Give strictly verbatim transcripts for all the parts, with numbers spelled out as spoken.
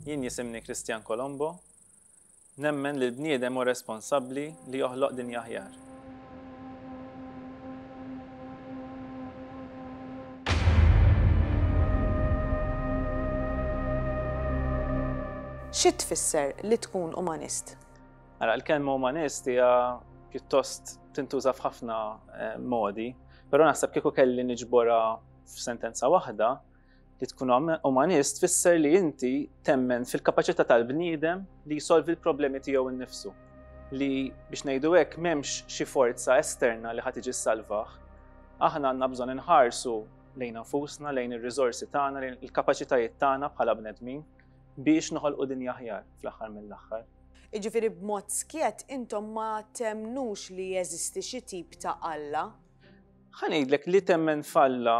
Jien jisimni Christian Colombo, nemmen li l-bniedem hu responsabbli li joħloq dinja aħjar. Xi tfisser li tkun umanist? Ara l-kelma umanist hija pjuttost tintuża f'ħafna modi, però naħseb kieku kelli niġbora f'sentenza waħda li tkun umanist tfisser li inti temmen fil-kapaċità tal-bniedem li jsolvi l-problemi tiegħu innifsu. Li biex ngħidu hekk m'hemmx xi forza esterna li ħadd tiġi ssalvah. Aħna għandna bżonn inħarsu lejn nfusna, lejn ir-riżorsi tagħna, lejn il-kapaċitajiet tagħna bħala bnedmin biex noħolqu dinja aħjar fl-aħħar mill-aħħar. Jiġifieri b'mod skiet intom ma temmnux li jeżisti xi tip ta' Alla? Ħa ngħidlek li temmen f'Alla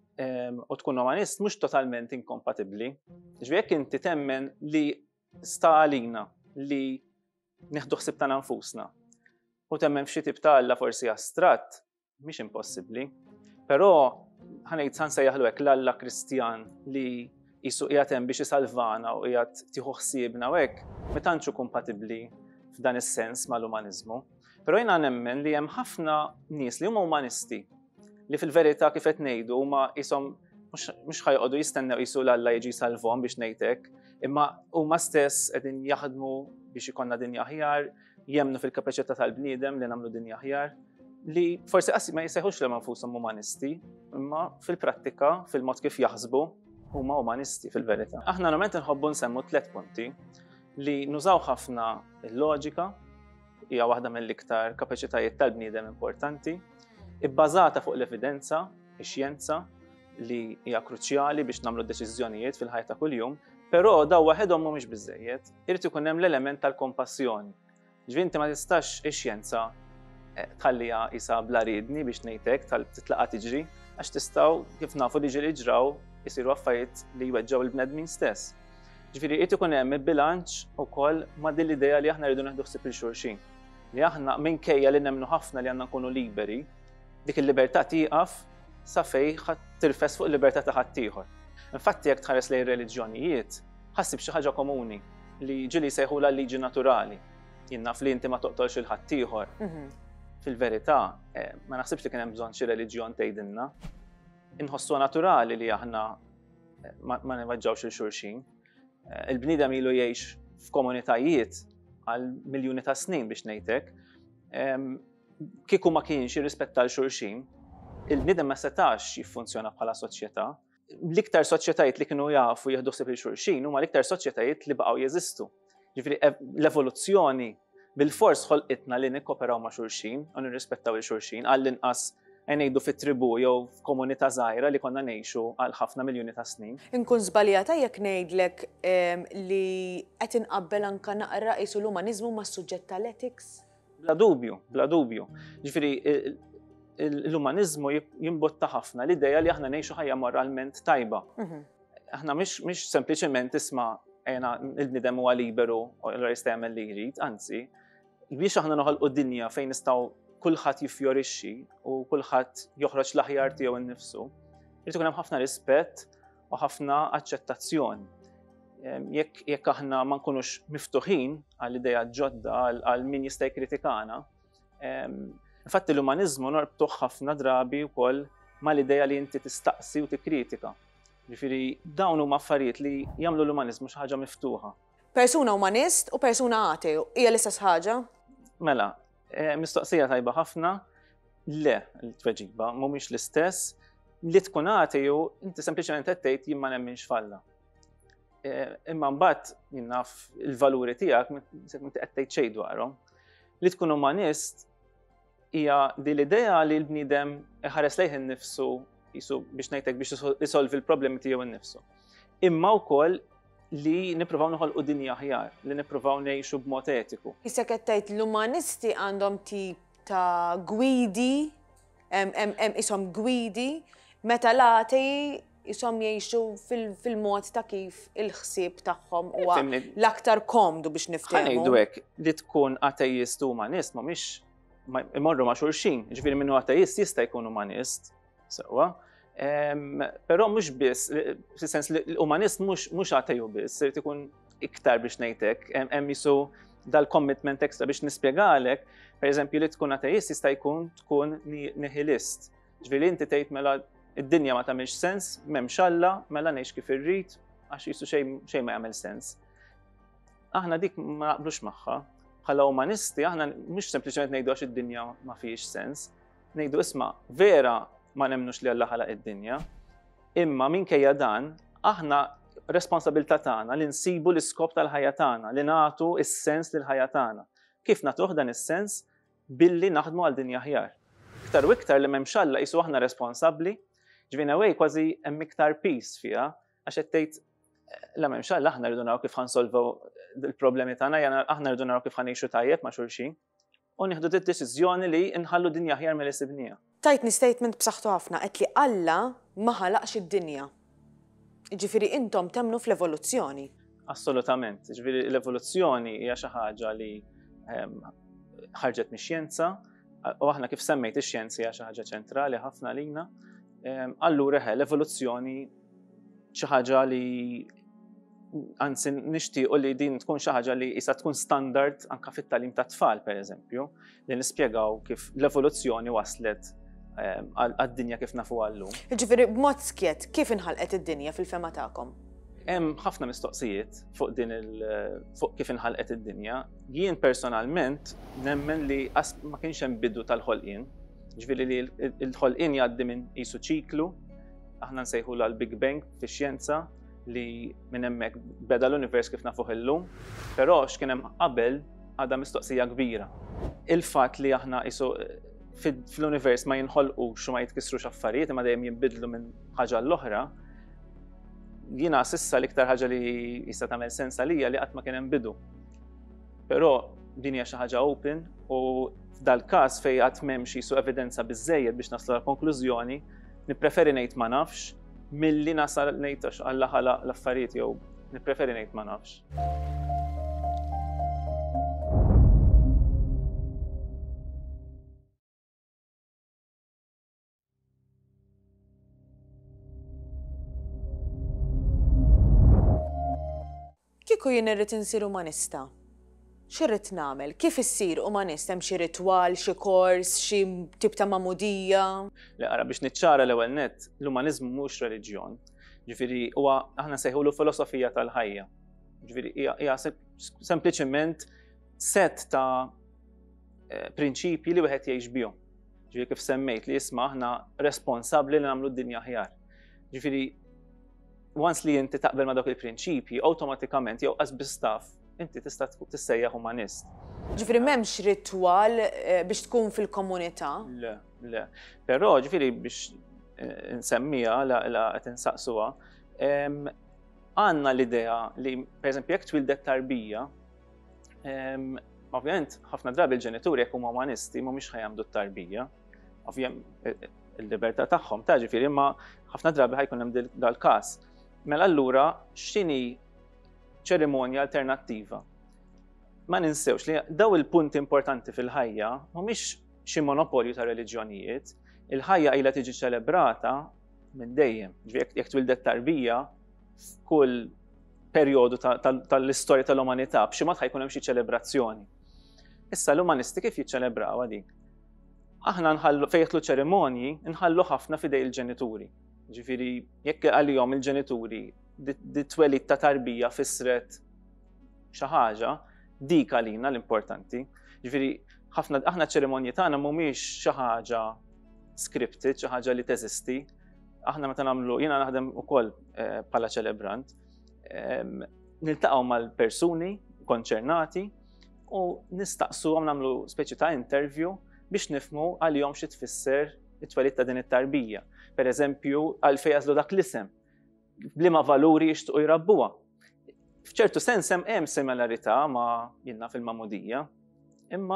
u tkun umanist mhux totalment inkompatibbli. Ġifieri jekk inti temmen li sta għalina li nieħdu ħsieb ta' nfusna u temmen f'xi tip ta' Alla forsi astratt, mhix impossibbli. Però ħa ngħid sa nsejjaħlu hekk l-Alla Kristjan li qisu qiegħed hemm biex isalvana u qiegħed tieħu ħsiebna u hekk ma tantx hu kompatibbli f'dan is-sens mal-umaniżmu. Però jiena nemmen li hemm ħafna nies li huma umanisti li fil-verità kif qed ngħidu huma qishom mhux ħajqogħdu jistennew qisu l-Alla jiġi jsalvhom biex ngħid hekk, imma huma stess qegħdin jaħdmu biex ikollna dinja aħjar, jemmnu fil-kapaċità tal-bniedem li nagħmlu dinja aħjar, li forsi qassi ma jsejħux lil infushom umanisti, imma fil-prattika, fil-mod kif jaħsbu, huma umanisti fil-verità. Aħna normalment inħobbu nsemmu tliet punti li nużaw ħafna il-loġika, hija waħda mill-iktar kapaċitajiet tal-bniedem importanti, ibbażata fuq l-evidenza, ix-xjenza li hija kruċjali biex nagħmlu deċiżjonijiet fil-ħajja ta' kuljum, però daw waħedhom mhumiex biżżejjed, irid ikun hemm l-element tal-kompassjoni. Ġifieri inti ma tistax ix-xjenza tħallija qisha bla riedni biex ngħid hekk titlaqa' tiġri, għax tistgħu kif nafu li ġieli ġraw isiru affarijiet li jweġġaw il-bnedmin stess. Ġifieri qed ikun hemm il-bilanċ ukoll ma' din l-idea li aħna rridu neħdu ħsieb il-xulxin. Li aħna minkejja li nemmnu ħafna li għandna nkunu liberi, dik il-libertà tieqaf sa fejn ħadd tirfes fuq il-libertà ta' ħadd ieħor. Infatti jekk tħares lejn reliġjonijiet, ħassib xi ħaġa komuni li ġieli jsejħula liġi naturali. Jien naf li inti ma toqtolx il-ħadd ieħor. Fil-verità, ma naħsibx li kien hemm bżonn xi reliġjon tgħidilna. Inħossu naturali li aħna ma nivaġġawx il-xulxin. Il-bniedem ilu jgħix f'komunitajiet għal miljuni ta' snin biex ngħidlek. Kieku ma kienx jirrispetta l-xulxin, il-bniedem ma setax jiffunzjona bħala soċjetà. L-iktar soċjetajiet li kienu jafu jieħdu ħsieb il-xulxin huma l-iktar soċjetajiet li baqgħu jeżistu. Ġifieri l-evoluzzjoni bil-fors ħolqitna li nikkoperaw ma' xulxin u nirrispettaw il-xulxin għall-inqas ngħidu fit-tribu jew f'komunità żgħira li konna ngħixu għal ħafna miljuni ta' snin. Inkun żbaljata jekk ngħidlek li qed inqabbel anke naqra qisu l-umaniżmu mas-suġġett tal-ethics? Bla dubju, bla dubju. Ġifieri l-umaniżmu jimbotta ħafna l-idea li aħna ngħixu ħajja moralment tajba. Aħna mhix sempliċement isma' il-bniedem huwa liberu u jista' jagħmel li jrid, anzi, biex aħna noħolqu dinja fejn nistgħu kulħadd jiffjorixxi u kulħadd joħroġ l-aħjar tiegħu innifsu. Irid ikun hemm ħafna rispett u ħafna aċċettazzjoni. Jekk aħna ma nkunux miftuħin għall-idea ġodda għal min jista' jikkritikana, infatti l-umaniżmu norbtuh ħafna drabi wkoll mal-idea li inti tistaqsi u tikkritika. Ġifieri dawn huma affarijiet li jagħmlu l-umaniżmu xi ħaġa miftuħa. Persuna umanist u persuna ateu hija l-istess ħaġa? Mela, mistoqsija tajba ħafna, le l-tweġiba mhumiex l-istess, li tkun ateu inti sempliċement qed tgħid jien ma nemminx f'Alla. Imma mbagħad jien naf il-valuri tiegħek inti qed tgħid xejn dwarhom. Li tkun umanist hija din l-idea li l-bniedem iħares lejh innifsu qisu biex ngħidlek biex isolvi l-problemi tiegħu innifsu. Imma wkoll li nippruvaw noħolqu dinja aħjar, li nippruvaw ngħixu b'mod etiku. Issa qed tgħid l-umanisti għandhom tip ta' gwidi, ishom gwidi, meta l-atei ishom jgħixu fil-mod ta' kif il-ħsieb tagħhom huwa l-aktar komdu biex niftehmu. Ħanejdu hekk li tkun ateist u umanist mhumiex imorru ma' xulxin, ġifieri minnu ateist jista' jkun umanist. Sewwa, però mhux biss, fis-sens li l-umanist mhux ateu biss, irid ikun iktar biex ngħidlek, hemm isu dal-commitment extra biex nispjegalek, pereżempju li tkun ateist jista' jkun tkun nihilist. Ġifieri inti tgħid mela id-dinja ma tagħmilx sens, m'hemmx Alla, mela ngħix kif irrid għax jisu xejn ma jagħmel sens. Aħna dik ma naqblux magħha. Bħala umanisti aħna mhux sempliċement ngħidu għax id-dinja ma fihiex sens. Ngħidu isma' vera ma nemmnux li Alla ħalaq id-dinja, imma minkejja dan aħna responsabilità tagħna li nsibu l-iskop tal-ħajja tagħna, li nagħtu is-sens lill-ħajja tagħna. Kif nagħtuh dan is-sens? Billi naħdmu għal dinja aħjar. Iktar u iktar li m'hemmx Alla qisu aħna responsabbli, ġifieri awej kważi hemm iktar peace fiha għax qed tgħid la m'hemmx Alla aħna rridu naraw kif ħansolvu l-problemi tagħna, aħna rridu naraw kif ħanejxu tajjeb ma' xulxin u nieħdu d-deċiżjoni li nħallu dinja aħjar milli sibniha. Tajtni statement b'saħħtu ħafna qed li Alla ma ħalaqx id-dinja. Ġifieri intom temnu fl-evoluzzjoni. Assolutament. Ġifieri l-evoluzzjoni hija xi ħaġa li ħarġet mix-xjenza u aħna kif semmejt ix-xjenza hija xi ħaġa ċentrali ħafna lina. Allura l-evoluzzjoni xi ħaġa li anzi nixtiequ li din tkun xi ħaġa li issa tkun standard anke fit-tagħlim tat-tfal pereżempju, li nispjegaw kif l-evoluzzjoni waslet għad-dinja kif nafu għallum. Ġifieri b'mod skiet, kif inħalqet id-dinja fil-fema tagħkom? Hemm ħafna mistoqsijiet fuq din il fuq kif inħalqet id-dinja. Jien personalment nemmen li ma kienx hemm bidu tal-ħolqien. Ġifieri li l-ħolqien jgħaddi minn qisu ċiklu, aħna nsejħula l-Big Bang fix-xjenza li minn hemmhekk beda l-univers kif nafuh illum, però x'kien hemm qabel għadha mistoqsija kbira. Il-fatt li aħna qisu fl-univers ma jinħolqux u ma jitkissrux affarijiet imma dejjem jinbidlu minn ħaġa l-oħra, jiena s'issa l-iktar ħaġa li jista' tagħmel sens għalija li qatt ma kien hemm bidu. Però din hija xi ħaġa open u f'dal-każ fejn qatt m'hemmx qisu evidenza biżżejjed biex naslu għall-konklużjoni, nippreferi ngħid ma nafx milli nasal ngħid għax Alla ħalaq l-affarijiet jew nippreferi ngħid ma nafx. Kieku jien irrid insir umanista, x'irrid nagħmel? Kif issir umanist? Hemm xi ritwal, xi kors, xi tip ta' magħmudija? Li ara biex niċċara l-ewwel nett, l-umaniżmu mhux reliġjon. Ġifieri huwa aħna nsejħulu filosofija tal-ħajja. Ġifieri hija sempliċement set ta' prinċipji li wieħed jgħix bihom. Ġifieri kif semmejt li isma' aħna responsabbli li nagħmlu d-dinja aħjar. Ġifieri once li inti taqbel ma' dawk il-prinċipji, awtomatikament jew qasbis taf inti tista' tissejjaħ umanist. Ġifieri m'hemmx ritwal biex tkun fil-komunità? Le, le. Però ġifieri biex nsemmiha la qed insaqsuha, għandna l-idea li pereżempju jekk twildet tarbija, ovvjament ħafna drabi l-ġenituri jekk huma umanisti mhumiex ħajamdu t-tarbija. Ovvjament il-libertà tagħhom ta' ġifieri imma ħafna drabi ħajkun hemm dal-każ. Mela allura x'inhi ċerimonja alternattiva? Ma ninsewx li daw il-punti importanti fil-ħajja mhumiex xi monopolju ta' reliġjonijiet, il-ħajja ilha tiġi ċelebrata minn dejjem. Jekk twildet tarbija f'kull perjodu tal-istorja tal-umanità b'xi mod ħajkun hemm xi ċelebrazzjoni. Issa l-umanisti kif jiċċelebraw dik? Aħna nħallu fejn jitlu ċerimonji nħallu ħafna f'idej il-ġenituri. Ġifieri jekk għalihom il-ġenituri di twelid ta' tarbija fissret xi ħaġa, dik għalina l-importanti. Ġifieri ħafna aħna ċ-ċerimonji tagħna mhumiex xi ħaġa scripted, xi ħaġa li teżisti. Aħna meta nagħmlu jiena naħdem ukoll bħala ċelebrant, niltaqgħu mal-persuni konċernati u nistaqsuhom nagħmlu speċi ta' interview biex nifhmu għalihom xi tfisser it-twelid ta' din it-tarbija. Pereżempju għalfejn jażlu dak l-isem, bliema valuri jixtiequ jrabbuha. F'ċertu sens hemm similarità ma' jiena fil-magħmudija, imma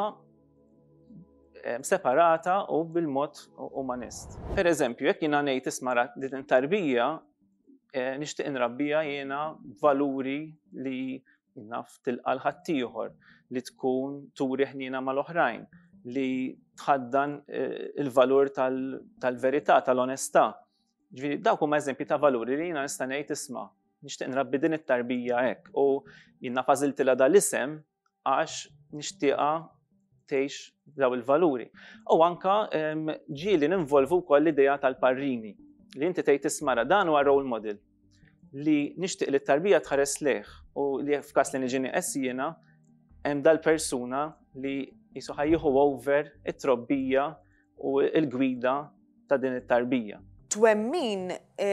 separata u bil-mod umanist. Pereżempju jekk jiena ngħid isma' din it-tarbija nixtieq inrabbija jiena valuri li naf tilqa' l-ħaddieħor, li tkun turi ħniena mal-oħrajn, li tħaddan il-valur tal-verità, tal-onestà. Ġifieri dawk huma eżempji ta' valuri li jiena nista' ngħid isma' nixtieq nrabbi din it-tarbija hekk u jiena fażiltilha dal-isem għax nixtieqha tgħix daw il-valuri. U anka ġieli ninvolvu wkoll l-idea tal-parrini li inti tgħid ismara dan huwa role model li nixtieq li t-tarbija tħares lejh u li f'każ li niġini qess jiena hemm dal-persuna li jisu ħajjieħu over it-trobbija u l-gwida ta' din it-tarbija. Twemmin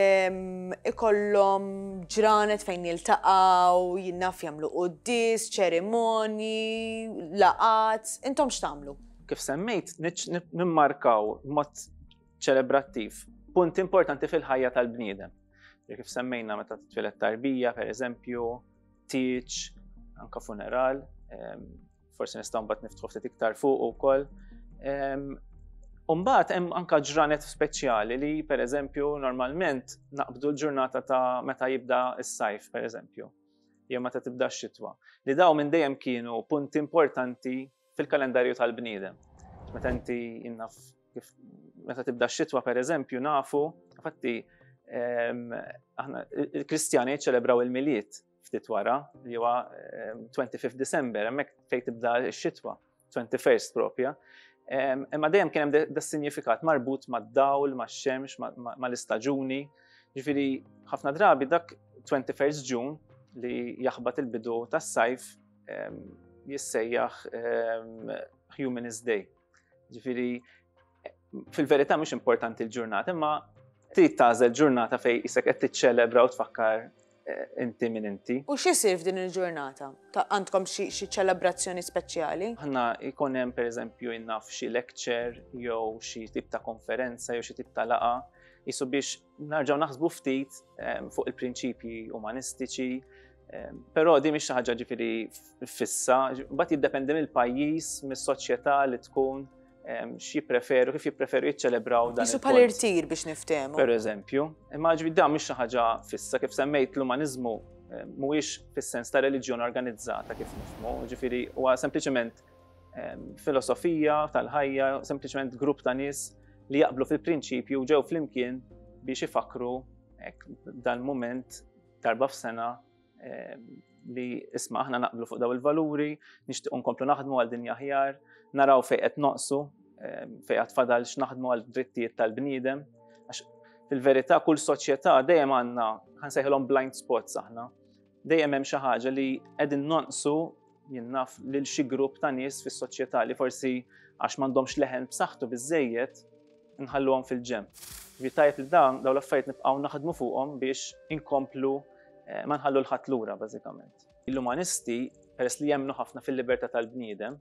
ikollhom ġranet fejn jiltaqgħu, jinnaf jagħmlu qudies, ċerimonji, laqat, intom x'tagħmlu? Kif semmejt nimmarkaw mod ċelebrattiv punt importanti fil-ħajja tal-bniedem. Kif semmejna meta titwieled tarbija, pereżempju, tieġ, anke funeral, forsi nistgħu mbagħad niftħu ftit iktar fuq ukoll. Umbagħad hemm anke ġranet speċjali li pereżempju normalment naqbdu l-ġurnata ta' meta jibda s-sajf pereżempju, jew meta tibda x-xitwa. Li daw minn dejjem kienu punti importanti fil-kalendarju tal-bniedem. Meta inti innaf kif meta tibda x-xitwa pereżempju nafu, infatti aħna il-Kristjani jiċċelebraw il-miliet ftit wara li huwa twenty-fifth December, hemmhekk fejn tibda x-xitwa, twenty-first propja. Imma dejjem kien hemm da sinifikat marbut mad-dawl, max-xemx, mal-istaġuni. Ġifieri ħafna drabi dak twenty-first June li jaħbad il-bidu tas-sajf jissejjaħ Humanist Day. Ġifieri fil-verità mhux importanti l-ġurnata, imma trid tagħżel ġurnata fejn isek qed tiċċelebra u tfakkar inti minn inti. U x'isir f'din il-ġurnata? Għandkom xi ċelebrazzjoni speċjali? Aħna jkun hemm pereżempju innaf xi lecture jew xi tip ta' konferenza jew xi tip ta' laqa isu biex narġgħu naħsbu ftit fuq il-prinċipji umanistiċi, però di mhix xi ħaġa ġifieri fissa, mbagħad jiddependi mill-pajjiż, mis-soċjetà li tkun xi preferu, kif jippreferu jiċċelebraw dan. Isu bħal irtir biex niftehmu. Per eżempju, imma ġifieri dan mhix xi ħaġa fissa kif semmejt l-umaniżmu mhuwiex fis-sens ta' reliġjon organizzata kif nifhmu, ġifieri huwa sempliċement filosofija tal-ħajja, sempliċement grupp ta' nies li jaqblu fil-prinċipju ġew flimkien biex ifakru dan mument darba f'sena li isma' aħna naqblu fuq daw il-valuri, nixtiequ nkomplu naħdmu għal dinja aħjar, naraw fejn qed noqsu, fejn qed fadal x'naħdmu għal drittijiet tal-bniedem. Għax fil-verità kull soċjetà dejjem għandna ħansejħilhom blind spots aħna. Dejjem hemm xi ħaġa li qegħdin nonqsu jinnaf lil xi grupp ta' nies fis-soċjetà li forsi għax m'għandhomx leħen b'saħħtu biżżejjed nħalluhom fil-ġemp. Ġifieri tajjeb li dawn dawn l-affarijiet nibqgħu naħdmu fuqhom biex inkomplu ma nħallu l-ħadd lura bażikament. Il-umanisti peress li jemmnu ħafna fil-libertà tal-bniedem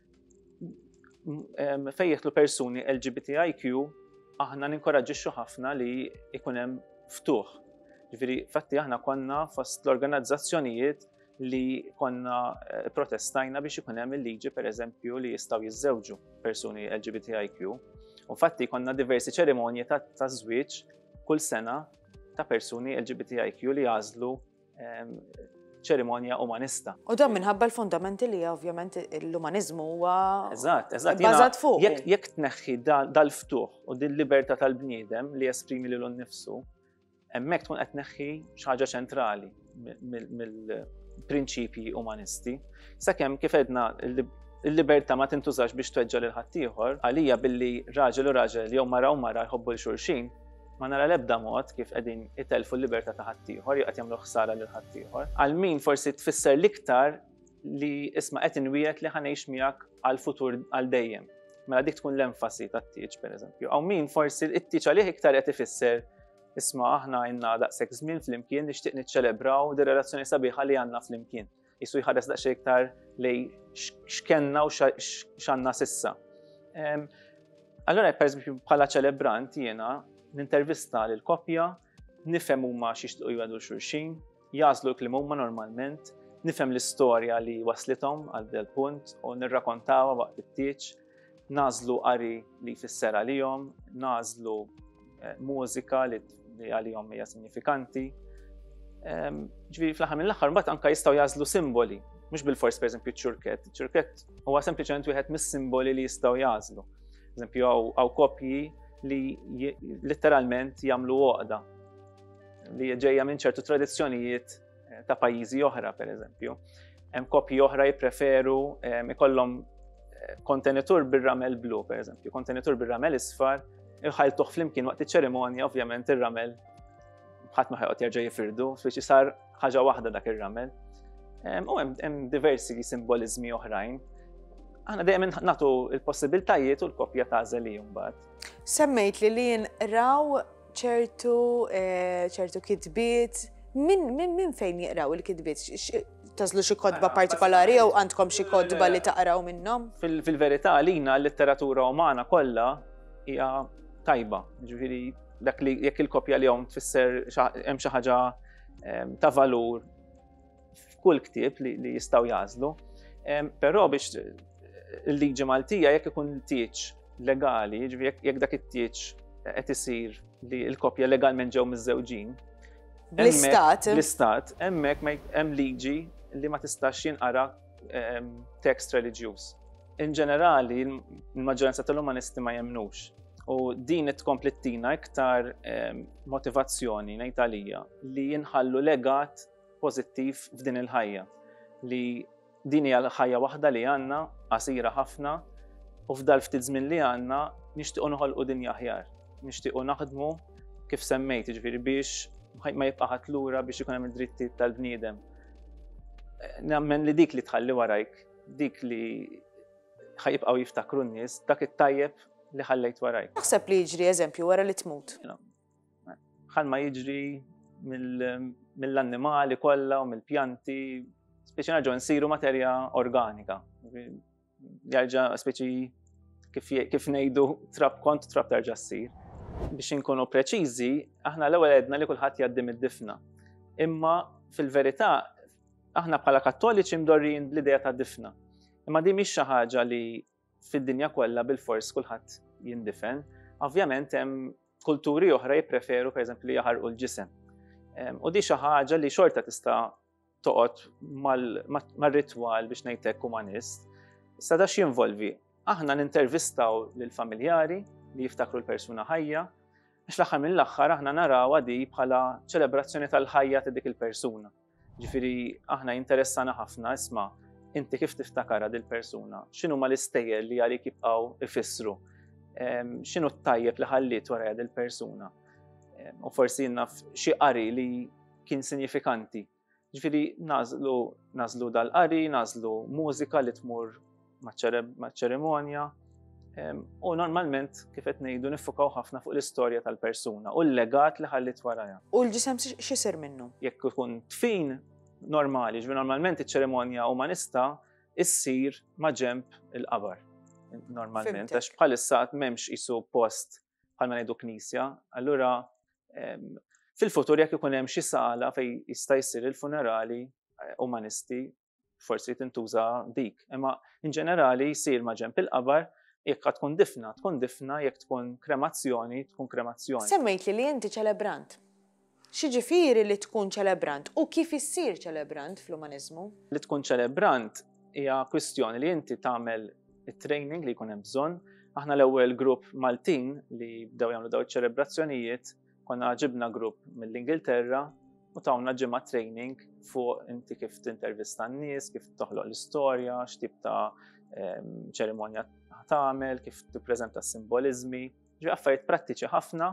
fejn jidħlu persuni L G B T I Q aħna ninkoraġġixxu ħafna li ikun hemm ftuħ. Ġifieri fatti aħna konna fost l-organizzazzjonijiet li konna protestajna biex ikun hemm il-liġi pereżempju li jistgħu jiżżewġu persuni L G B T I Q. U fatti konna diversi ċerimonji ta' żwieġ kull sena ta' persuni L G B T I Q li jażlu ċerimonja umanista. U dan minħabba l-fundamenti li ovvjament l-umaniżmu huwa bbażat fuq. Jekk tneħħi dal-ftuħ u din libertà tal-bniedem li jesprimi lilu nnifsu, hemmhekk tkun qed tneħħi xi ħaġa ċentrali mill-prinċipji umanisti. Sakemm kif edna il-libertà ma tintużax biex tweġġa' lil ħaddieħor, għalija billi raġel u raġel jew mara u mara jħobbu l-xulxin, ma nara l-ebda mod kif qegħdin itelfu l-libertà ta' ħaddieħor jew qed jagħmlu ħsara lil ħaddieħor. Għal min forsi tfisser l-iktar li isma' qed inwiegħed li ħanejx miegħek għall-futur għal dejjem. Mela dik tkun l-enfasi tat-tieġ pereżempju. Aw min forsi it-tieġ għalih iktar qed ifisser isma' aħna għandna daqshekk żmien flimkien nixtieq niċċelebraw di relazzjoni sabiħa li għandna flimkien. Isu jħares daqsxejn iktar lej x'kenna u x'għandna s'issa. Allura pereżempju bħala ċelebrant jiena nintervista lil koppja, nifhem huma x'jixtiequ jgħidu xulxin, jażlu l-kliem huma normalment, nifhem l-istorja li waslithom għal del punt u nirrakkontawha waqt it-tieġ, nażlu qari li jfisser għalihom, nażlu mużika li għalihom hija sinifikanti. Ġifieri fl-aħħar mill-aħħar mbagħad anke jistgħu jażlu simboli, mhux bil-fors pereżempju ċ-ċurkett. Ċurkett huwa sempliċement wieħed mis-simboli li jistgħu jażlu. Eżempju hawn koppji li letteralment jagħmlu għoqda. li ġejja minn ċertu tradizzjonijiet ta' pajjiżi oħra, pereżempju. Hemm koppji oħra jippreferu ikollhom kontenitur bir-ramel blu, pereżempju, kontenitur bir-ramel isfar, iħalltuh flimkien waqt iċ-ċerimonja, ovvjament ir-ramel ħadd ma ħajqgħod jerġa' jifirdu, speċi sar ħaġa waħda dak ir-ramel. U hemm diversi simboliżmi oħrajn. Aħna dejjem nagħtu l-possibiltajiet u l-koppja tagħżel hi mbagħad. Semmejt li li jinqraw ċertu ċertu kitbiet. Min min fejn jiqraw il-kitbiet? Tażlu xi kodba partikolari jew għandkom xi kodba li taqraw minnhom? Fil-verità għalina l-letteratura umana kollha hija tajba. Ġifieri dak li jekk il-kopja li hawn tfisser hemm xi ħaġa ta' valur f'kull ktieb li jistgħu jażlu. Però biex il-liġi Maltija jekk ikun tieġ legali, ġifieri jekk dak it-tieġ qed isir li l-kopja legalment ġew miż-żewġin. Bl-istat. Bl-istat, hemmhekk hemm liġi li ma tistax jinqara tekst reliġjuż. In ġenerali, il-maġġoranza tal-umanisti ma jemnux. U din tkomplittina iktar motivazzjoni ngħid għalija li jinħallu legat pożittiv f'din il-ħajja. Li din hija l-ħajja waħda li għandna qasira ħafna u f'dal ftit żmien li għandna nixtiequ noħolqu dinja aħjar. Nixtiequ naħdmu kif semmejt, jiġifieri biex ma jibqa' ħadd lura biex ikun hemm id-drittijiet tal-bniedem. Nemmen li dik li tħalli warajk, dik li ħajibqgħu jiftakru n-nies, dak it-tajjeb li ħallejt warajk. Naħseb li jiġri eżempju wara li tmut. Ħalma jiġri mill-annimali kollha u mill-pjanti, speċi nerġgħu nsiru materja organika. Jerġa' speċi kif ngħidu trab kont trab terġa' ssir. Biex inkunu preċiżi, aħna l-ewwel għedna li kulħadd jgħaddim id-difna. Imma fil-verità aħna bħala Kattoliċi mdorrin bl-idea ta' difna. Imma di mhix xi ħaġa li fid-dinja kollha bil-fors kulħadd jindifen. Ovvjament hemm kulturi oħra jippreferu pereżempju li jaħarqu l-ġisem. U di xi ħaġa li xorta tista' toqgħod mar-ritwal biex ngħidlek umanist. Issa da x'jinvolvi? Aħna nintervistaw lill-familjari li jiftakru l-persuna ħajja, biex l-aħħar mill-aħħar aħna narawha di bħala ċelebrazzjoni tal-ħajja ta' dik il-persuna. Ġifieri aħna interessana ħafna isma' inti kif tiftakara dil-persuna, x'inhu ma l-istejjel li għalik jibqgħu ifissru, x'inhu t-tajjeb li ħalliet wara dil-persuna. U forsi naf xi qari li kien sinifikanti. Ġifieri nażlu nażlu dal-qari, nażlu mużika li tmur maċ-ċerimonja. U normalment kif qed ngħidu niffukaw ħafna fuq l-istorja tal-persuna u l-legat li ħallit warajha. U l-ġisem x'isir minnu? Jekk ikun tfin normali, ġifieri normalment iċ-ċerimonja umanista issir ma' ġenb il-qabar. Normalment, għax bħalissa m'hemmx qisu post bħalma ngħidu knisja, allura fil-futur jekk ikun hemm xi sala fejn jista' jsir il-funerali umanisti forsi tintuża dik. Imma in ġenerali jsir ma' ġenb il-qabar. Jekk tkun difna, tkun difna, jekk tkun kremazzjoni, tkun kremazzjoni. Semmejt li li inti ċelebrant. X'jiġifieri li tkun ċelebrant u kif issir ċelebrant fl-umaniżmu? Li tkun ċelebrant hija kwistjoni li inti tagħmel it-training li jkun hemm bżonn. Aħna l-ewwel grupp Maltin li bdew jagħmlu dawn iċ-ċelebrazzjonijiet, konna ġibna grupp mill-Ingilterra u tawna ġimgħa training fuq inti kif tintervista n-nies, kif toħloq l-istorja, x'tip ta' ċerimonja tagħmel, kif tippreżenta s-simboliżmi, ġi affarijiet prattiċi ħafna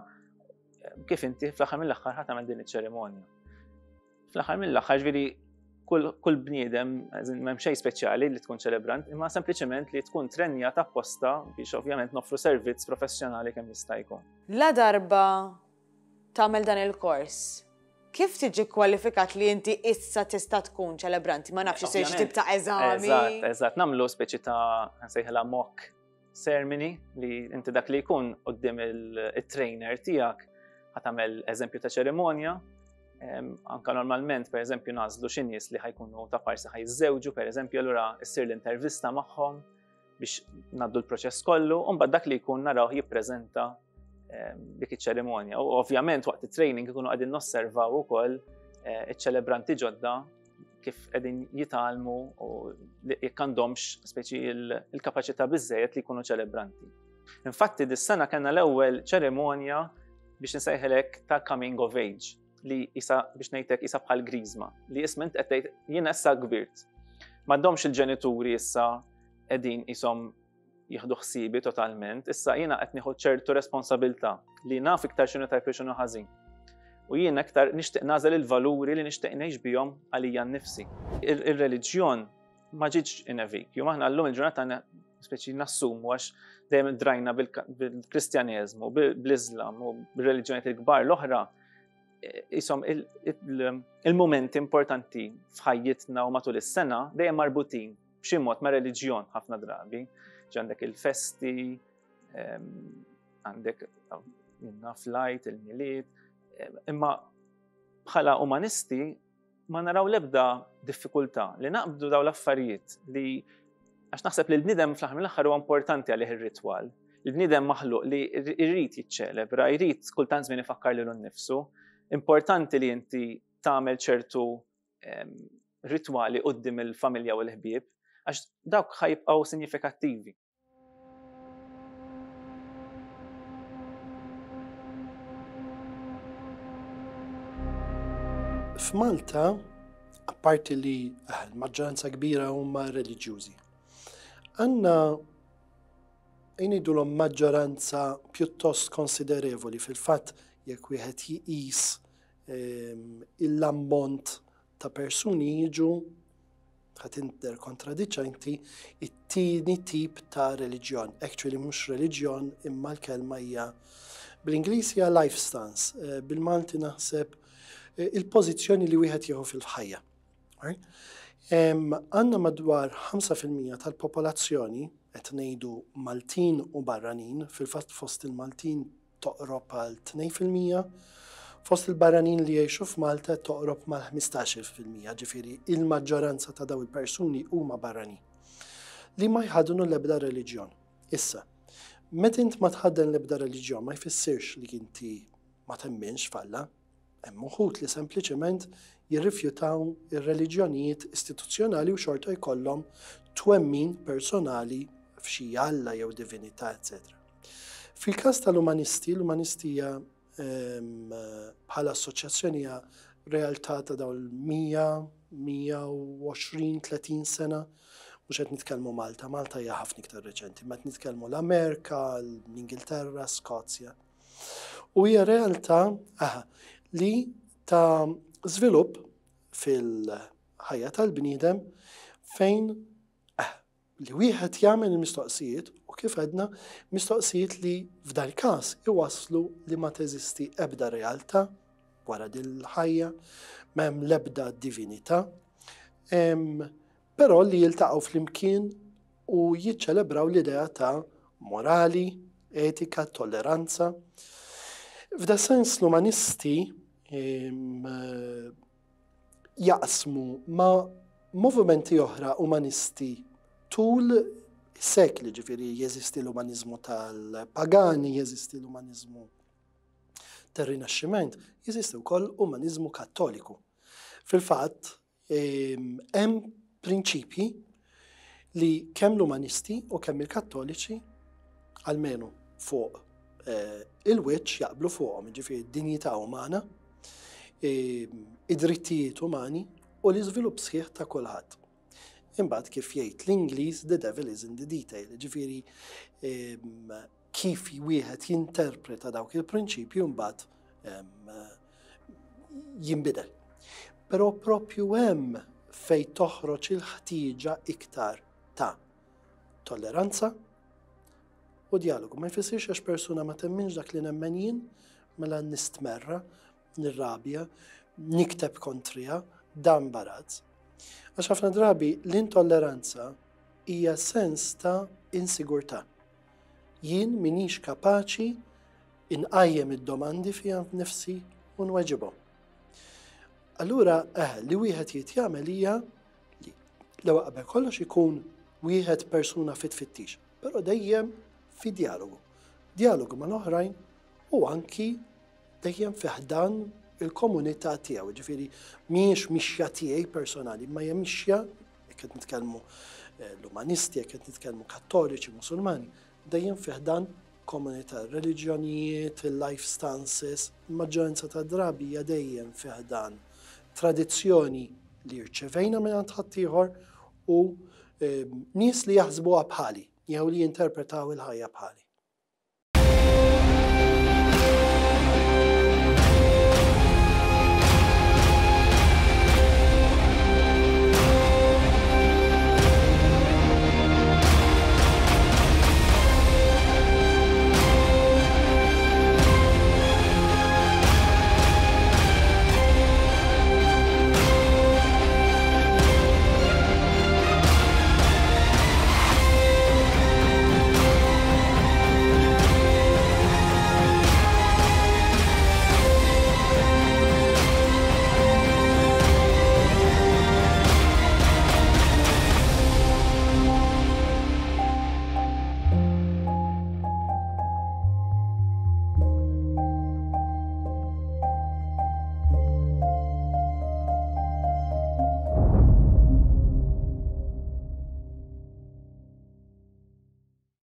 kif inti fl-aħħar mill-aħħar ħadd tagħmel din iċ-ċerimonja. Fl-aħħar mill-aħħar ġifieri kull bniedem m'hemm xejn speċjali li tkun ċelebrant, imma sempliċement li tkun trenjata apposta biex ovvjament noffru servizz professjonali kemm jista' jkun. La darba tagħmel dan il-kors, kif tiġi kwalifikat li inti issa tista' tkun ċelebranti? Ma nafx isir xi tip ta' eżami. Eżatt, eżatt, nagħmlu speċi ta' nsejħilha mock ceremony li inti dak li jkun quddiem il-trainer tiegħek ħad tagħmel eżempju ta' ċerimonja. Anka normalment pereżempju nażlu xi nies li ħajkunu ta' parsi ħajżewġu, pereżempju allura ssir l-intervista magħhom biex ngħaddu l-proċess kollu, u mbagħad dak li jkun naraw jippreżenta dik iċ-ċerimonja. U ovvjament waqt it-training ikunu qegħdin nosservaw ukoll iċ-ċelebranti ġodda kif qegħdin jitgħallmu u jekk għandhomx speċi l-kapaċità biżżejjed li jkunu ċelebranti. Infatti dis-sena kellna l-ewwel ċerimonja biex nsejħilek ta' coming of age. li isa biex ngħidlek isa bħal griżma li isma' int qed tgħid jiena issa kbirt. M'għandhomx il-ġenituri issa qegħdin ishom jieħdu ħsiebi totalment, issa jiena qed nieħu ċertu responsabilità li naf iktar x'inhu tajb x'inhu ħażin. U jien aktar nixtieq nażel il-valuri li nixtieq ngħix bihom għalija nnifsi. Ir-reliġjon ma ġietx inevik. Jum aħna llum il-ġurnata speċi nassumu għax dejjem drajna bil-Kristjaneżmu, bl-Iżlam u bil-reliġjonijiet il-kbar l-oħra ishom il-momenti importanti f'ħajjitna u matul is-sena dejjem marbutin b'xi mod ma' reliġjon ħafna drabi. Għandek il-festi, għandek il-naflajt, il-miliet, imma bħala umanisti ma naraw l-ebda diffikultà li naqbdu daw l-affarijiet li għax naħseb li l-bniedem fl-aħħar mill-aħħar huwa importanti għalih ir-ritwal. Il-bniedem maħluq li jrid jiċċelebra, jrid kultant żmien ifakkar lilu nnifsu. Importanti li inti tagħmel ċertu ritwali quddiem il-familja u l-ħbieb għax dawk ħajbqgħu sinifikattivi. F'Malta, apparti li l-maġġoranza kbira huma reliġjużi, għandna ngħidulhom maġġoranza pjuttost konsiderevoli fil-fatt jekk wieħed jiqis l-ammont ta' persuni jiġu ħadd inter kontradiċenti it-tieni tip ta' reliġjon. Actually mhux reliġjon imma l-kelma hija bl-Ingliż hija life stance, bil-Malti naħseb il-pożizzjoni li wieħed jieħu fil-ħajja. Għandna madwar ħamsa fil-mija tal-popolazzjoni qed ngħidu Maltin u barranin, fil-fatt fost il-Maltin toqrob għal tnejn fil-mija, fost il-barranin li jgħixu f'Malta toqrob mal-ħmistax fil-mija, ġifieri il-maġġoranza ta' daw il-persuni huma barranin li ma jħadnu l-ebda reliġjon. Issa, meta int ma tħadden l-ebda reliġjon ma jfissirx li inti ma temminx f'Alla, hemm uħud li sempliċement jirrifjutaw ir-reliġjonijiet istituzzjonali u xorta jkollhom twemmin personali f'xi Alla jew divinità, eċetera. Fil-każ tal-umanisti, l-umanisti hija bħala assoċjazzjoni hija realtà ta' dawn il-mija, mija u għoxrin, tletin sena, mhux qed nitkellmu Malta, Malta hija ħafna iktar reċenti, ma qed nitkellmu l-Amerika, l-Ingilterra, Skozja. U hija realtà aha, li ta' żvilupp fil-ħajja tal-bniedem fejn eh, li wieħed jagħmel il-mistoqsijiet u kif għedna mistoqsijiet li f'dal każ iwasslu li ma teżisti ebda realtà wara dil-ħajja, m'hemm l-ebda divinità, però li jiltaqgħu flimkien u jiċċelebraw l-idea ta' morali, etika, tolleranza. F'da sens l-umanisti jaqsmu ma' movimenti oħra umanisti tul sekli, ġifieri jeżisti l-umanizmu tal-pagani, jeżisti l-umanizmu tar-Rinaxximent, jeżisti wkoll umanizmu kattoliku. Fil-fatt, hemm prinċipji li kemm l-umanisti u kemm il-kattoliċi almenu fuq il-wiċċ jaqblu fuqhom, ġifieri d-dinjità umana, id-drittijiet umani u l-iżvilupp sħiħ ta' kulħadd. Imbagħad kif jgħid l-Ingliż the devil is in the detail, ġifieri kif wieħed jinterpreta dawk il-prinċipji mbagħad jinbidel. Però proprju hemm fejn toħroġ il-ħtieġa iktar ta' tolleranza u dialogu. Ma jfissirx għax persuna ma temminx dak li nemmen jien mela nistmerra, nirrabja, nikteb kontrija, dan barazz. Għax ħafna drabi l-intolleranza hija sens ta' insigurtà. Jien minix kapaċi inqajjem id-domandi fiha nifsi u nweġibhom. Allura eh li wieħed jitjagħmel hija li l-ewwel qabel kollox ikun wieħed persuna fit-fittix, però dejjem fi dialogu. Dialogu mal-oħrajn u anki dejjem fiħdan il-komunità tiegħu, ġifieri mhijiex mixja tiegħi personali, ma hija mixja jekk qed nitkellmu l-umanisti, jekk qed nitkellmu kattoliċi, musulmani, dejjem fiħdan komunità, reliġjonijiet, il-life stances, il-maġġoranza ta' drabi hija dejjem fih dan tradizzjoni li rċevejna minn ħaddieħor u nies li jaħsbuha bħali, jew li jinterpretaw il-ħajja bħali.